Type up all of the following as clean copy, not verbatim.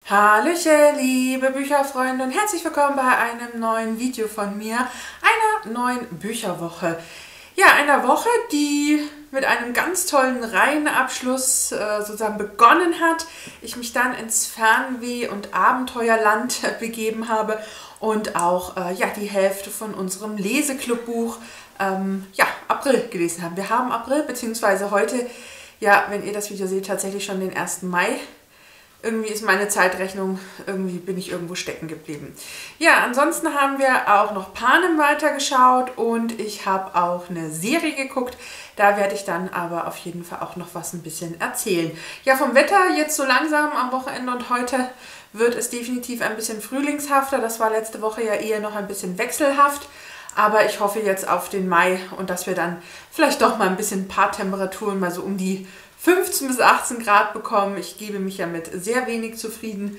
Hallöchen, liebe Bücherfreunde und herzlich willkommen bei einem neuen Video von mir, einer neuen Bücherwoche. Ja, einer Woche, die mit einem ganz tollen Reihenabschluss sozusagen begonnen hat. Ich mich dann ins Fernweh- und Abenteuerland begeben habe und auch die Hälfte von unserem Leseclubbuch April gelesen haben. Wir haben April, beziehungsweise heute, ja, wenn ihr das Video seht, tatsächlich schon den 1. Mai. Irgendwie ist meine Zeitrechnung, bin ich irgendwo stecken geblieben. Ja, ansonsten haben wir auch noch Panem weitergeschaut und ich habe auch eine Serie geguckt. Da werde ich dann aber auf jeden Fall auch noch was ein bisschen erzählen. Ja, vom Wetter jetzt so langsam am Wochenende und heute wird es definitiv ein bisschen frühlingshafter. Das war letzte Woche ja eher noch ein bisschen wechselhaft. Aber ich hoffe jetzt auf den Mai und dass wir dann vielleicht doch mal ein paar Temperaturen mal so um die 15 bis 18 Grad bekommen. Ich gebe mich ja mit sehr wenig zufrieden,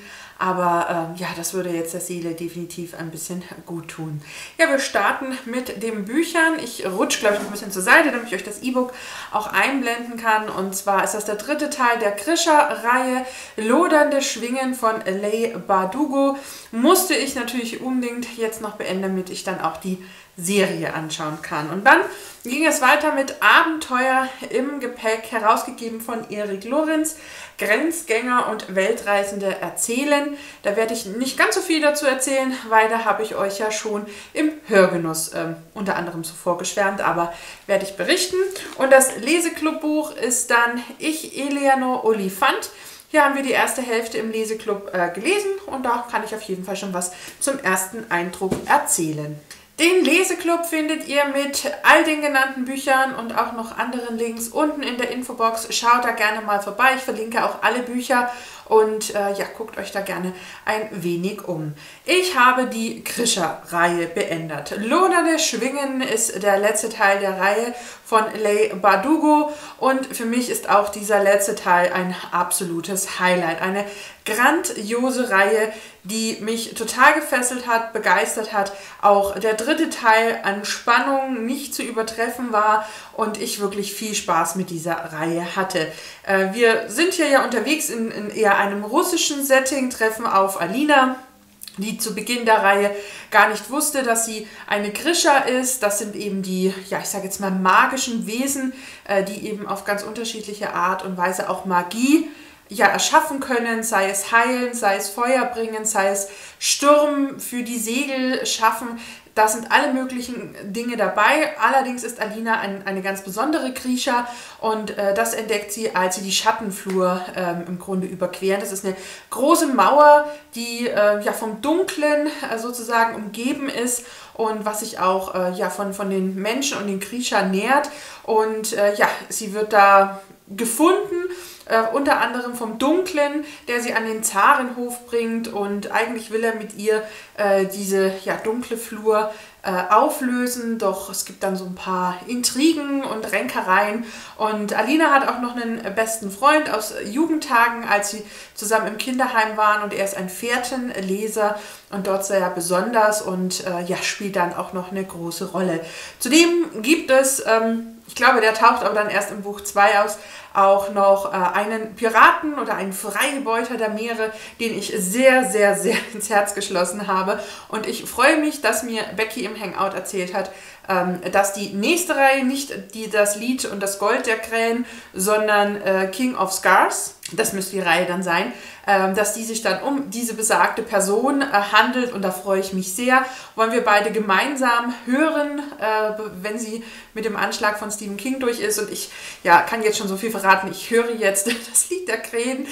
aber das würde jetzt der Seele definitiv ein bisschen gut tun. Ja, wir starten mit den Büchern. Ich rutsche, glaube ich, noch ein bisschen zur Seite, damit ich euch das E-Book auch einblenden kann. Und zwar ist das der dritte Teil der Grisha-Reihe, Lodernde Schwingen von Leigh Bardugo. Musste ich natürlich unbedingt jetzt noch beenden, damit ich dann auch die Serie anschauen kann. Und dann ging es weiter mit Abenteuer im Gepäck, herausgegeben von Erik Lorenz, Grenzgänger und Weltreisende erzählen. Da werde ich nicht ganz so viel dazu erzählen, weil da habe ich euch ja schon im Hörgenuss unter anderem so vorgeschwärmt, aber werde ich berichten. Und das Leseclubbuch ist dann Ich, Eleanor Oliphant. Hier haben wir die erste Hälfte im Leseclub gelesen und da kann ich auf jeden Fall schon was zum ersten Eindruck erzählen. Den Leseclub findet ihr mit all den genannten Büchern und auch noch anderen Links unten in der Infobox. Schaut da gerne mal vorbei. Ich verlinke auch alle Bücher und guckt euch da gerne ein wenig um. Ich habe die Grisha-Reihe beendet. Lodernde Schwingen ist der letzte Teil der Reihe von Leigh Bardugo und für mich ist auch dieser letzte Teil ein absolutes Highlight. Eine grandiose Reihe, die mich total gefesselt hat, begeistert hat. Auch der dritte Teil an Spannung nicht zu übertreffen war und ich wirklich viel Spaß mit dieser Reihe hatte. Wir sind hier ja unterwegs in eher einem russischen Setting, treffen auf Alina, die zu Beginn der Reihe gar nicht wusste, dass sie eine Grisha ist. Das sind eben die, ich sage jetzt mal magischen Wesen, die eben auf ganz unterschiedliche Art und Weise auch Magie erschaffen können, sei es heilen, sei es Feuer bringen, sei es Sturm für die Segel schaffen. Da sind alle möglichen Dinge dabei. Allerdings ist Alina eine ganz besondere Grisha und das entdeckt sie, als sie die Schattenflur im Grunde überqueren. Das ist eine große Mauer, die vom Dunklen sozusagen umgeben ist und was sich auch von den Menschen und den Grisha nährt. Und sie wird da gefunden, unter anderem vom Dunklen, der sie an den Zarenhof bringt und eigentlich will er mit ihr diese dunkle Flur auflösen, doch es gibt dann so ein paar Intrigen und Ränkereien und Alina hat auch noch einen besten Freund aus Jugendtagen, als sie zusammen im Kinderheim waren und er ist ein Fährtenleser und dort sehr besonders und spielt dann auch noch eine große Rolle. Zudem gibt es, ich glaube, der taucht aber dann erst im Buch 2 aus, auch noch einen Piraten oder einen Freibeuter der Meere, den ich sehr, sehr, sehr ins Herz geschlossen habe. Und ich freue mich, dass mir Becky im Hangout erzählt hat, dass die nächste Reihe nicht das Lied und das Gold der Krähen, sondern King of Scars, das müsste die Reihe dann sein, dass die sich dann um diese besagte Person handelt und da freue ich mich sehr. Wollen wir beide gemeinsam hören, wenn sie mit dem Anschlag von Stephen King durch ist und ich kann jetzt schon so viel verraten, ich höre jetzt das Lied der Krähen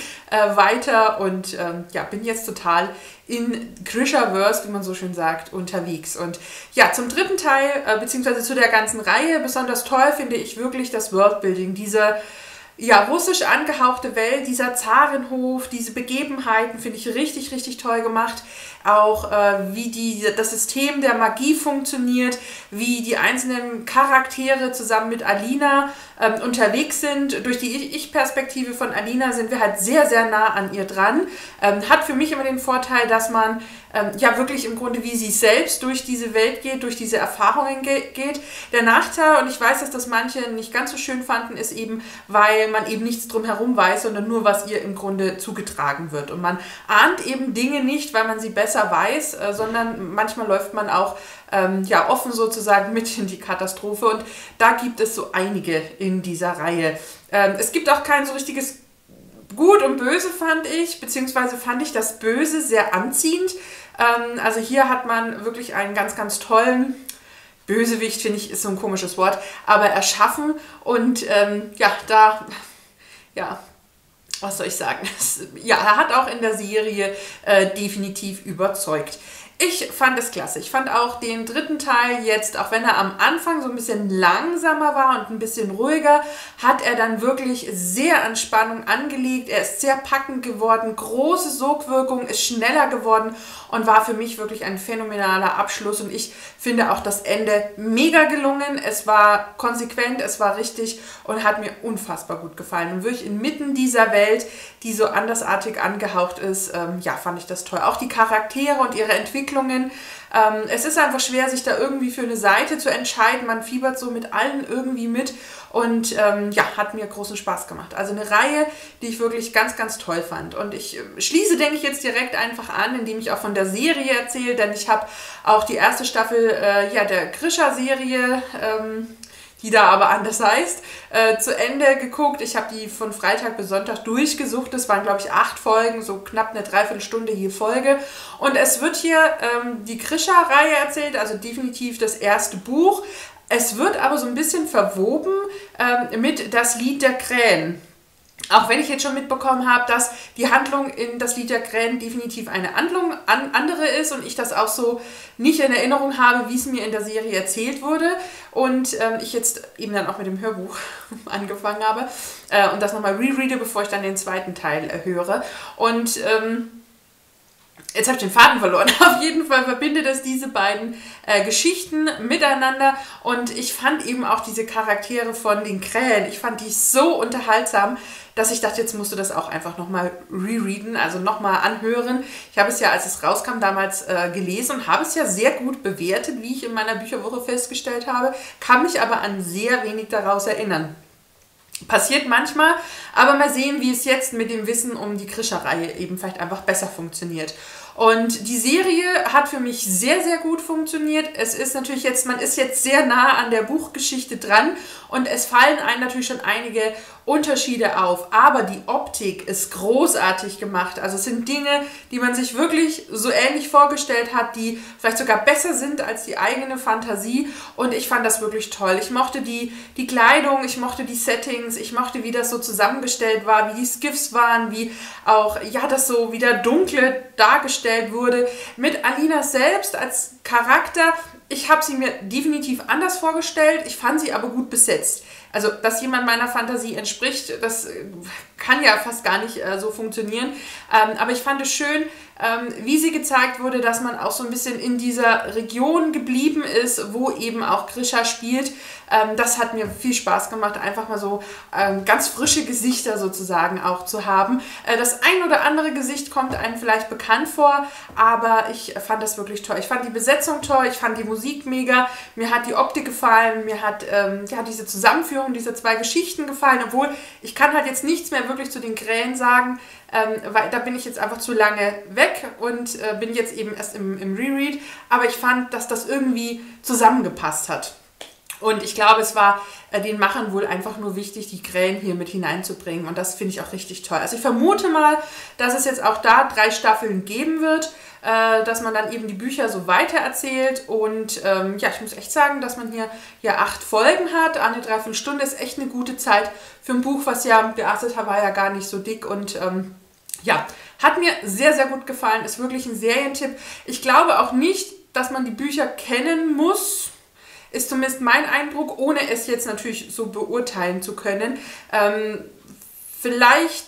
weiter und bin jetzt total in Grishaverse, wie man so schön sagt, unterwegs. Und zum dritten Teil, beziehungsweise zu der ganzen Reihe, besonders toll finde ich wirklich das Worldbuilding, diese russisch angehauchte Welt, dieser Zarenhof, diese Begebenheiten finde ich richtig, richtig toll gemacht. Auch wie das System der Magie funktioniert, wie die einzelnen Charaktere zusammen mit Alina unterwegs sind. Durch die Ich-Perspektive von Alina sind wir halt sehr, sehr nah an ihr dran. Hat für mich immer den Vorteil, dass man wirklich im Grunde wie sie selbst durch diese Welt geht, durch diese Erfahrungen geht. Der Nachteil, und ich weiß, dass das manche nicht ganz so schön fanden, ist eben, weil weil man eben nichts drumherum weiß, sondern nur, was ihr im Grunde zugetragen wird. Und man ahnt eben Dinge nicht, weil man sie besser weiß, sondern manchmal läuft man auch ja, offen sozusagen mit in die Katastrophe. Und da gibt es so einige in dieser Reihe. Es gibt auch kein so richtiges Gut und Böse, fand ich, beziehungsweise fand ich das Böse sehr anziehend. Also hier hat man wirklich einen ganz, ganz tollen Bösewicht, finde ich, ist so ein komisches Wort, aber erschaffen. Und was soll ich sagen? Ja, er hat auch in der Serie definitiv überzeugt. Ich fand es klasse. Ich fand auch den dritten Teil jetzt, auch wenn er am Anfang so ein bisschen langsamer war und ein bisschen ruhiger, hat er dann wirklich sehr an Spannung angelegt. Er ist sehr packend geworden, große Sogwirkung, ist schneller geworden und war für mich wirklich ein phänomenaler Abschluss. Und ich finde auch das Ende mega gelungen. Es war konsequent, es war richtig und hat mir unfassbar gut gefallen. Und wirklich inmitten dieser Welt, die so andersartig angehaucht ist, fand ich das toll. Auch die Charaktere und ihre Entwicklungen. Es ist einfach schwer, sich da irgendwie für eine Seite zu entscheiden. Man fiebert so mit allen irgendwie mit und hat mir großen Spaß gemacht. Also eine Reihe, die ich wirklich ganz, ganz toll fand. Und ich schließe, denke ich, jetzt direkt einfach an, indem ich auch von der Serie erzähle, denn ich habe auch die erste Staffel der Grisha-Serie, die da aber anders heißt, zu Ende geguckt. Ich habe die von Freitag bis Sonntag durchgesucht. Das waren, glaube ich, 8 Folgen, so knapp eine Dreiviertelstunde je Folge. Und es wird hier die Grisha-Reihe erzählt, also definitiv das erste Buch. Es wird aber so ein bisschen verwoben mit Das Lied der Krähen. Auch wenn ich jetzt schon mitbekommen habe, dass die Handlung in Das Lied der Krähen definitiv eine andere ist und ich das auch so nicht in Erinnerung habe, wie es mir in der Serie erzählt wurde. Und ich jetzt eben dann auch mit dem Hörbuch angefangen habe und das nochmal rereade, bevor ich dann den zweiten Teil höre. Und jetzt habe ich den Faden verloren. Auf jeden Fall verbindet es diese beiden Geschichten miteinander und ich fand eben auch diese Charaktere von den Krähen, ich fand die so unterhaltsam, dass ich dachte, jetzt musst du das auch einfach nochmal rereaden, also nochmal anhören. Ich habe es ja, als es rauskam, damals gelesen und habe es ja sehr gut bewertet, wie ich in meiner Bücherwoche festgestellt habe, kann mich aber an sehr wenig daraus erinnern. Passiert manchmal, aber mal sehen, wie es jetzt mit dem Wissen um die Grisha-Reihe eben vielleicht einfach besser funktioniert. Und die Serie hat für mich sehr, sehr gut funktioniert. Es ist natürlich jetzt, man ist jetzt sehr nah an der Buchgeschichte dran und es fallen einem natürlich schon einige Unterschiede auf. Aber die Optik ist großartig gemacht. Also es sind Dinge, die man sich wirklich so ähnlich vorgestellt hat, die vielleicht sogar besser sind als die eigene Fantasie. Und ich fand das wirklich toll. Ich mochte die Kleidung, ich mochte die Settings, ich mochte, wie das so zusammengestellt war, wie die Skiffs waren, wie auch, ja, das so wieder dunkle dargestellt wurde. Mit Alina selbst als Charakter, ich habe sie mir definitiv anders vorgestellt, ich fand sie aber gut besetzt. Also, dass jemand meiner Fantasie entspricht, das kann ja fast gar nicht so funktionieren. Aber ich fand es schön, wie sie gezeigt wurde, dass man auch so ein bisschen in dieser Region geblieben ist, wo eben auch Grisha spielt. Das hat mir viel Spaß gemacht, einfach mal so ganz frische Gesichter sozusagen auch zu haben. Das ein oder andere Gesicht kommt einem vielleicht bekannt vor, aber ich fand das wirklich toll. Ich fand die Besetzung toll, ich fand die Musik mega, mir hat die Optik gefallen, mir hat diese Zusammenführung dieser 2 Geschichten gefallen, obwohl ich kann halt jetzt nichts mehr wirklich zu den Krähen sagen, weil da bin ich jetzt einfach zu lange weg und bin jetzt eben erst im Reread, aber ich fand, dass das irgendwie zusammengepasst hat. Und ich glaube, es war den Machern wohl einfach nur wichtig, die Krähen hier mit hineinzubringen. Und das finde ich auch richtig toll. Also ich vermute mal, dass es jetzt auch da 3 Staffeln geben wird, dass man dann eben die Bücher so weitererzählt. Und ich muss echt sagen, dass man hier ja 8 Folgen hat. Eine Dreiviertelstunde ist echt eine gute Zeit für ein Buch, was ja, der erste Teil war ja gar nicht so dick. Und hat mir sehr, sehr gut gefallen. Ist wirklich ein Serientipp. Ich glaube auch nicht, dass man die Bücher kennen muss. Ist zumindest mein Eindruck, ohne es jetzt natürlich so beurteilen zu können. Vielleicht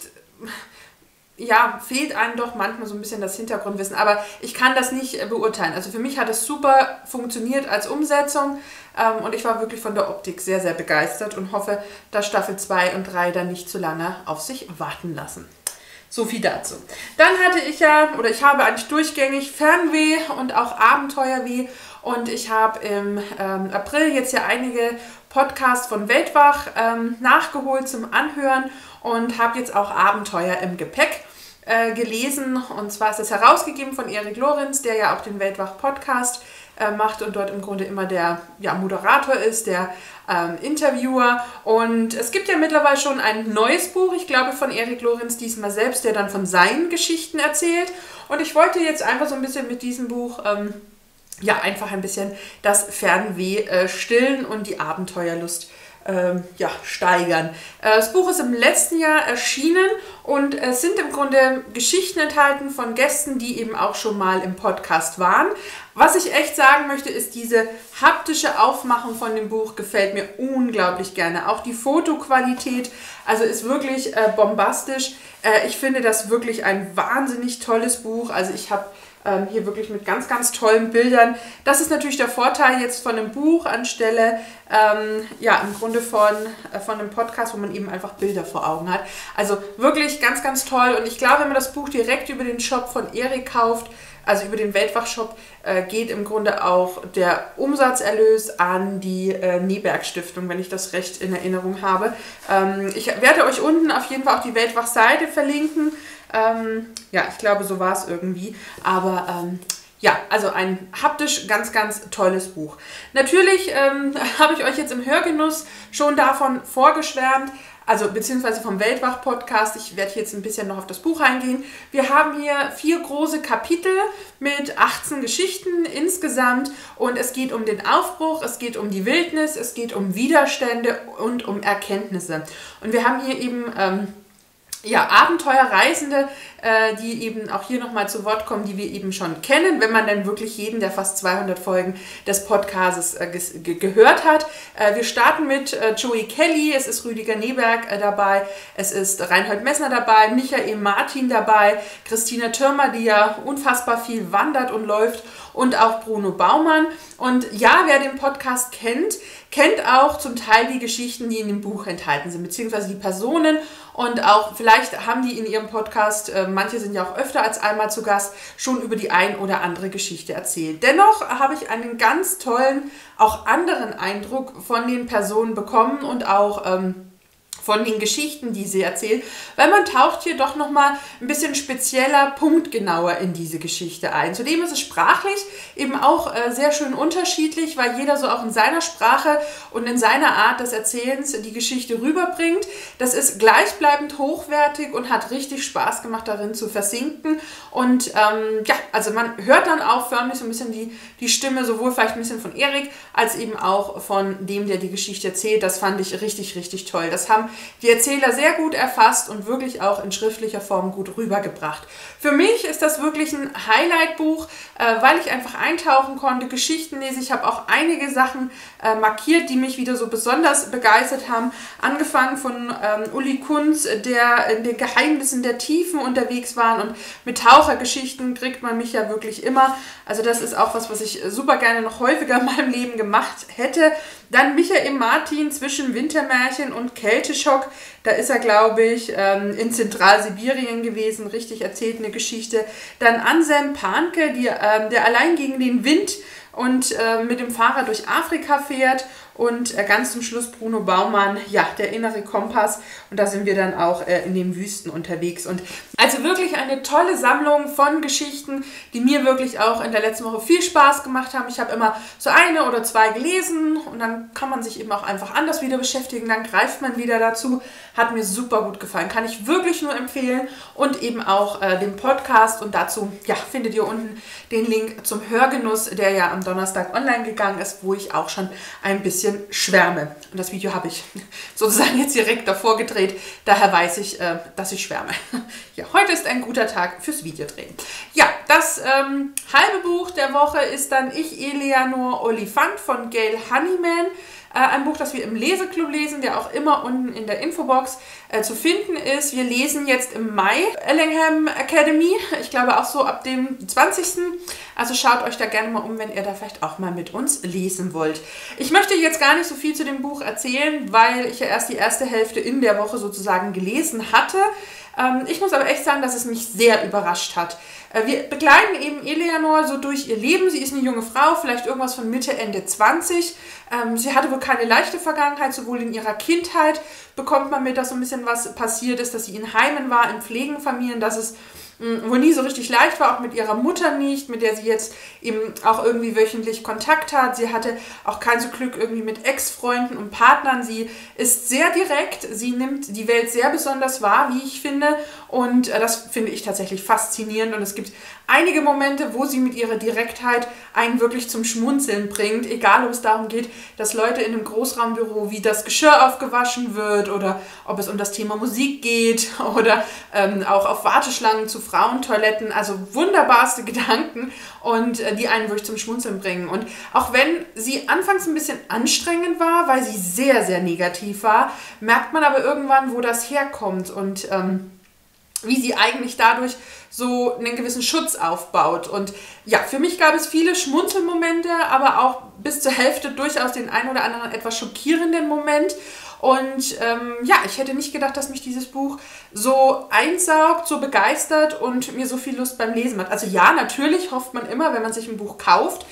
fehlt einem doch manchmal so ein bisschen das Hintergrundwissen, aber ich kann das nicht beurteilen. Also für mich hat es super funktioniert als Umsetzung und ich war wirklich von der Optik sehr, sehr begeistert und hoffe, dass Staffel 2 und 3 dann nicht zu lange auf sich warten lassen. So viel dazu. Dann hatte ich ich habe eigentlich durchgängig Fernweh und auch Abenteuerweh und ich habe im April jetzt ja einige Podcasts von Weltwach nachgeholt zum Anhören und habe jetzt auch Abenteuer im Gepäck gelesen, und zwar ist es herausgegeben von Erik Lorenz, der ja auch den Weltwach-Podcast macht und dort im Grunde immer der Moderator ist, der Interviewer. Und es gibt ja mittlerweile schon ein neues Buch, ich glaube von Erik Lorenz diesmal selbst, der dann von seinen Geschichten erzählt. Und ich wollte jetzt einfach so ein bisschen mit diesem Buch einfach ein bisschen das Fernweh stillen und die Abenteuerlust steigern. Das Buch ist im letzten Jahr erschienen und es sind im Grunde Geschichten enthalten von Gästen, die eben auch schon mal im Podcast waren. Was ich echt sagen möchte, ist, diese haptische Aufmachung von dem Buch gefällt mir unglaublich gerne. Auch die Fotoqualität, also ist wirklich bombastisch. Ich finde das wirklich ein wahnsinnig tolles Buch. Also ich habe hier wirklich mit ganz, ganz tollen Bildern. Das ist natürlich der Vorteil jetzt von einem Buch anstelle, im Grunde von einem Podcast, wo man eben einfach Bilder vor Augen hat. Also wirklich ganz, ganz toll. Und ich glaube, wenn man das Buch direkt über den Shop von Erik kauft, also über den Weltwach-Shop, geht im Grunde auch der Umsatzerlös an die Neberg-Stiftung, wenn ich das recht in Erinnerung habe. Ich werde euch unten auf jeden Fall auch die Weltwach-Seite verlinken. Ich glaube, so war es irgendwie. Aber also ein haptisch ganz, ganz tolles Buch. Natürlich habe ich euch jetzt im Hörgenuss schon davon vorgeschwärmt, also beziehungsweise vom Weltwach-Podcast. Ich werde jetzt ein bisschen noch auf das Buch eingehen. Wir haben hier 4 große Kapitel mit 18 Geschichten insgesamt und es geht um den Aufbruch, es geht um die Wildnis, es geht um Widerstände und um Erkenntnisse. Und wir haben hier eben Abenteuerreisende, die eben auch hier nochmal zu Wort kommen, die wir eben schon kennen, wenn man dann wirklich jeden der fast 200 Folgen des Podcasts gehört hat. Wir starten mit Joey Kelly, es ist Rüdiger Neberg dabei, es ist Reinhold Messner dabei, Michael Martin dabei, Christina Thürmer, die ja unfassbar viel wandert und läuft, und auch Bruno Baumann. Und ja, wer den Podcast kennt auch zum Teil die Geschichten, die in dem Buch enthalten sind, beziehungsweise die Personen, und auch vielleicht haben die in ihrem Podcast, manche sind ja auch öfter als einmal zu Gast, schon über die ein oder andere Geschichte erzählt. Dennoch habe ich einen ganz tollen, auch anderen Eindruck von den Personen bekommen und auch von den Geschichten, die sie erzählt, weil man taucht hier doch nochmal ein bisschen spezieller, punktgenauer in diese Geschichte ein. Zudem ist es sprachlich eben auch sehr schön unterschiedlich, weil jeder so auch in seiner Sprache und in seiner Art des Erzählens die Geschichte rüberbringt. Das ist gleichbleibend hochwertig und hat richtig Spaß gemacht, darin zu versinken. Und also man hört dann auch förmlich so ein bisschen die Stimme, sowohl vielleicht ein bisschen von Erik, als eben auch von dem, der die Geschichte erzählt. Das fand ich richtig, richtig toll. Das haben die Erzähler sehr gut erfasst und wirklich auch in schriftlicher Form gut rübergebracht. Für mich ist das wirklich ein Highlight-Buch, weil ich einfach eintauchen konnte, Geschichten lese. Ich habe auch einige Sachen markiert, die mich wieder so besonders begeistert haben. Angefangen von Uli Kunz, der in den Geheimnissen der Tiefen unterwegs war, und mit Tauchergeschichten kriegt man mich ja wirklich immer. Also das ist auch was ich super gerne noch häufiger in meinem Leben gemacht hätte. Dann Michael Martin zwischen Wintermärchen und Kälteschock. Da ist er, glaube ich, in Zentralsibirien gewesen, richtig erzählt eine Geschichte. Dann Anselm Panke, der allein gegen den Wind und mit dem Fahrrad durch Afrika fährt. Und ganz zum Schluss Bruno Baumann, der innere Kompass. Und da sind wir dann auch in den Wüsten unterwegs. Und also wirklich eine tolle Sammlung von Geschichten, die mir wirklich auch in der letzten Woche viel Spaß gemacht haben. Ich habe immer so 1 oder 2 gelesen und dann kann man sich eben auch einfach anders wieder beschäftigen. Dann greift man wieder dazu. Hat mir super gut gefallen. Kann ich wirklich nur empfehlen. Und eben auch den Podcast. Und dazu findet ihr unten den Link zum Hörgenuss, der ja am Donnerstag online gegangen ist, wo ich auch schon ein bisschen schwärme. Und das Video habe ich sozusagen jetzt direkt davor gedreht. Daher weiß ich, dass ich schwärme. Ja, heute ist ein guter Tag fürs Videodrehen. Ja, das halbe Buch der Woche ist dann Ich, Eleanor Oliphant von Gail Honeyman. Ein Buch, das wir im Leseclub lesen, der auch immer unten in der Infobox zu finden ist. Wir lesen jetzt im Mai Ellingham Academy. Ich glaube auch so ab dem 20. Also schaut euch da gerne mal um, wenn ihr da vielleicht auch mal mit uns lesen wollt. Ich möchte jetzt gar nicht so viel zu dem Buch erzählen, weil ich ja erst die erste Hälfte in der Woche sozusagen gelesen hatte. Ich muss aber echt sagen, dass es mich sehr überrascht hat. Wir begleiten eben Eleanor so durch ihr Leben. Sie ist eine junge Frau, vielleicht irgendwas von Mitte, Ende 20. Sie hatte wohl keine leichte Vergangenheit, sowohl in ihrer Kindheit bekommt man mit, dass so ein bisschen was passiert ist, dass sie in Heimen war, in Pflegenfamilien, dass es wohl nie so richtig leicht war, auch mit ihrer Mutter nicht, mit der sie jetzt eben auch irgendwie wöchentlich Kontakt hat. Sie hatte auch kein so Glück irgendwie mit Ex-Freunden und Partnern. Sie ist sehr direkt, sie nimmt die Welt sehr besonders wahr, wie ich finde. Und das finde ich tatsächlich faszinierend. Und es gibt einige Momente, wo sie mit ihrer Direktheit einen wirklich zum Schmunzeln bringt. Egal, ob es darum geht, dass Leute in einem Großraumbüro, wie das Geschirr aufgewaschen wird oder ob es um das Thema Musik geht oder auch auf Warteschlangen zu Frauentoiletten. Also wunderbarste Gedanken und die einen wirklich zum Schmunzeln bringen. Und auch wenn sie anfangs ein bisschen anstrengend war, weil sie sehr, sehr negativ war, merkt man aber irgendwann, wo das herkommt und wie sie eigentlich dadurch so einen gewissen Schutz aufbaut. Und ja, für mich gab es viele Schmunzelmomente, aber auch bis zur Hälfte durchaus den einen oder anderen etwas schockierenden Moment. Und ja, ich hätte nicht gedacht, dass mich dieses Buch so einsaugt, so begeistert und mir so viel Lust beim Lesen macht. Also ja, natürlich hofft man immer, wenn man sich ein Buch kauft,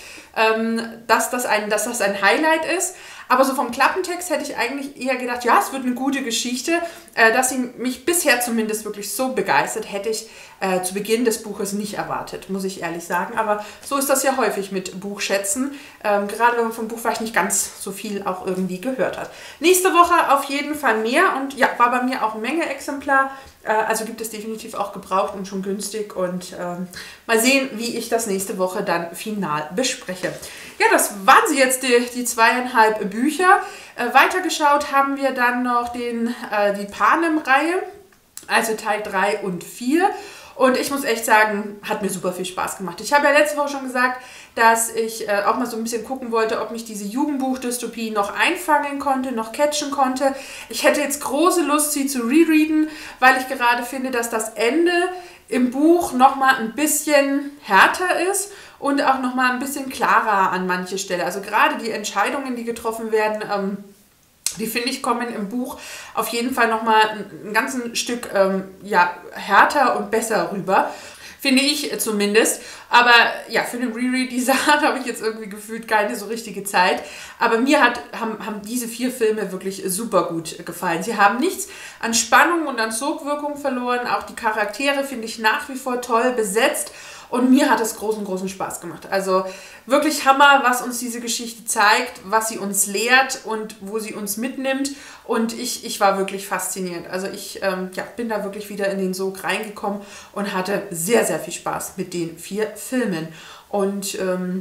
dass das ein Highlight ist. Aber so vom Klappentext hätte ich eigentlich eher gedacht, ja, es wird eine gute Geschichte. Dass sie mich bisher zumindest wirklich so begeistert, hätte ich zu Beginn des Buches nicht erwartet, muss ich ehrlich sagen. Aber so ist das ja häufig mit Buchschätzen. Gerade wenn man vom Buch vielleicht nicht ganz so viel auch irgendwie gehört hat. Nächste Woche auf jeden Fall mehr und ja, war bei mir auch eine Menge Exemplar. Also gibt es definitiv auch gebraucht und schon günstig. Und mal sehen, wie ich das nächste Woche dann final bespreche. Ja, das waren sie jetzt, die 2,5 Bücher. Weitergeschaut haben wir dann noch die Panem-Reihe, also Teil 3 und 4. Und ich muss echt sagen, hat mir super viel Spaß gemacht. Ich habe ja letzte Woche schon gesagt, dass ich auch mal so ein bisschen gucken wollte, ob mich diese Jugendbuch-Dystopie noch einfangen konnte, noch catchen konnte. Ich hätte jetzt große Lust, sie zu rereaden, weil ich gerade finde, dass das Ende im Buch nochmal ein bisschen härter ist und auch nochmal ein bisschen klarer an manche Stelle. Also gerade die Entscheidungen, die getroffen werden, die finde ich kommen im Buch auf jeden Fall nochmal ein ganzes Stück ja, härter und besser rüber. Finde ich zumindest. Aber ja, für den Reread dieser Art habe ich jetzt irgendwie gefühlt keine so richtige Zeit. Aber mir haben diese 4 Filme wirklich super gut gefallen. Sie haben nichts an Spannung und an Sogwirkung verloren. Auch die Charaktere finde ich nach wie vor toll besetzt. Und mir hat es großen Spaß gemacht. Also wirklich Hammer, was uns diese Geschichte zeigt, was sie uns lehrt und wo sie uns mitnimmt. Und ich war wirklich fasziniert. Also ich ja, bin da wirklich wieder in den Sog reingekommen und hatte sehr viel Spaß mit den 4 Filmen. Und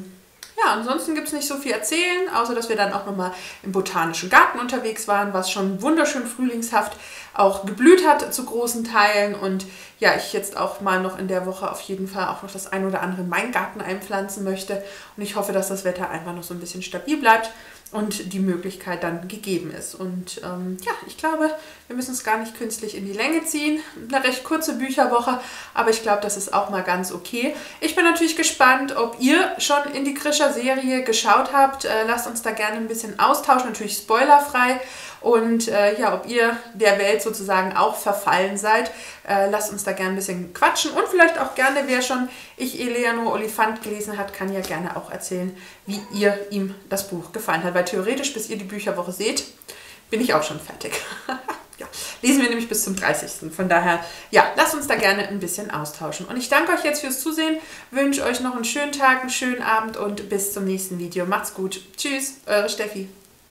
ja, ansonsten gibt es nicht so viel erzählen, außer dass wir dann auch nochmal im Botanischen Garten unterwegs waren, was schon wunderschön frühlingshaft auch geblüht hat zu großen Teilen. Und ja, ich jetzt auch mal noch in der Woche auf jeden Fall auch noch das ein oder andere in meinen Garten einpflanzen möchte. Und ich hoffe, dass das Wetter einfach noch so ein bisschen stabil bleibt und die Möglichkeit dann gegeben ist. Und ja, ich glaube, wir müssen es gar nicht künstlich in die Länge ziehen. Eine recht kurze Bücherwoche, aber ich glaube, das ist auch mal ganz okay. Ich bin natürlich gespannt, ob ihr schon in die Grischer-Serie geschaut habt. Lasst uns da gerne ein bisschen austauschen, natürlich spoilerfrei. Und ja, ob ihr der Welt sozusagen auch verfallen seid, lasst uns da gerne ein bisschen quatschen. Und vielleicht auch gerne, wer schon Ich, Eleanor Oliphant gelesen hat, kann ja gerne auch erzählen, wie ihm das Buch gefallen hat. Weil theoretisch, bis ihr die Bücherwoche seht, bin ich auch schon fertig. Ja, lesen wir nämlich bis zum 30. Von daher, ja, lasst uns da gerne ein bisschen austauschen. Und ich danke euch jetzt fürs Zusehen, wünsche euch noch einen schönen Tag, einen schönen Abend und bis zum nächsten Video. Macht's gut. Tschüss, eure Steffi.